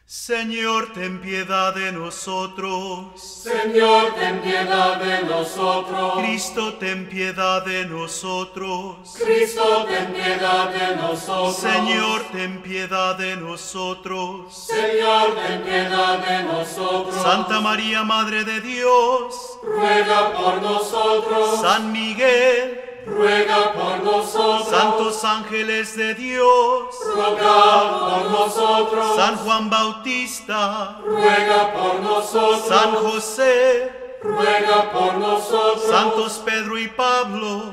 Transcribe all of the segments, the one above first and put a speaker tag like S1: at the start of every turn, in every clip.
S1: Señor, ten piedad de nosotros.
S2: Señor, ten piedad de nosotros.
S1: Cristo, ten piedad de nosotros.
S2: Cristo, ten piedad de nosotros.
S1: Señor, ten piedad de nosotros.
S2: Señor, ten piedad de nosotros.
S1: Santa María, Madre de Dios,
S2: ruega por nosotros.
S1: San Miguel,
S2: ruega por nosotros.
S1: santos ángeles de Dios,
S2: ruega por nosotros.
S1: San Juan Bautista,
S2: ruega por nosotros.
S1: San José,
S2: ruega por nosotros.
S1: santos Pedro y Pablo,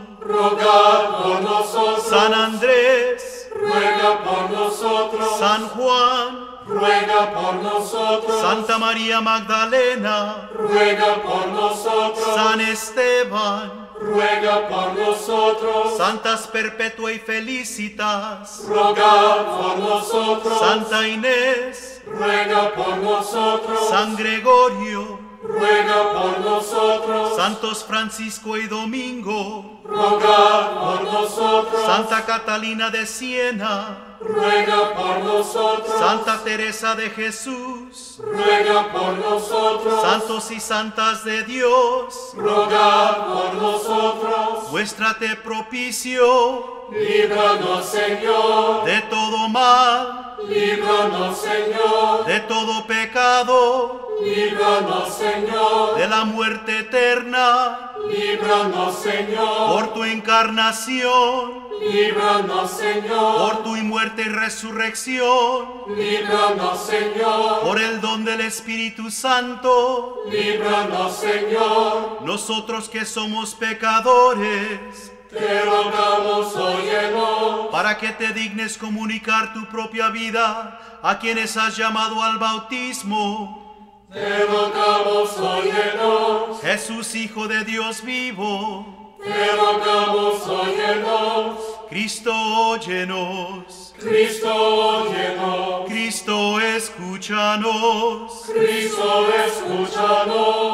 S2: ruega por nosotros.
S1: San Andrés,
S2: ruega por nosotros.
S1: San Juan,
S2: ruega por nosotros.
S1: Santa María Magdalena,
S2: ruega por nosotros.
S1: San Esteban,
S2: ruega por nosotros.
S1: Santas Perpetua y Felicitas,
S2: ruega por nosotros.
S1: Santa Inés,
S2: ruega por nosotros.
S1: San Gregorio,
S2: ruega por nosotros.
S1: Santos Francisco y Domingo,
S2: ruega por nosotros.
S1: Santa Catalina de Siena,
S2: ruega por nosotros.
S1: Santa Teresa de Jesús,
S2: ruega por nosotros.
S1: santos y santas de Dios,
S2: ruega por nosotros.
S1: muéstrate propicio
S2: Líbranos, Señor.
S1: de todo mal,
S2: Líbranos, Señor.
S1: de todo pecado,
S2: Líbranos, Señor.
S1: de la muerte eterna,
S2: Líbranos, Señor.
S1: por tu encarnación,
S2: Líbranos, Señor.
S1: por tu muerte y resurrección,
S2: Líbranos, Señor.
S1: por el don del Espíritu Santo,
S2: Líbranos, Señor.
S1: nosotros que somos pecadores,
S2: Te rogamos, óyenos.
S1: para que te dignes comunicar tu propia vida a quienes has llamado al bautismo.
S2: Te rogamos, óyenos.
S1: Jesús, Hijo de Dios vivo,
S2: Te rogamos, óyenos.
S1: Cristo, óyenos.
S2: Cristo, óyenos.
S1: Cristo, escúchanos.
S2: Cristo, escúchanos.